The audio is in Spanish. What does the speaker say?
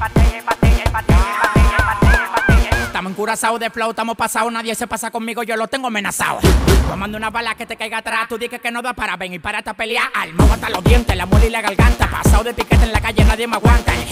Estamos encurazados de flow, estamos pasados, nadie se pasa conmigo, yo lo tengo amenazado. Tomando una bala que te caiga atrás, tú dices que no da para ven y párate a pelear. Armado hasta los dientes, la muela y la garganta. Pasado de piquete en la calle, nadie me aguanta.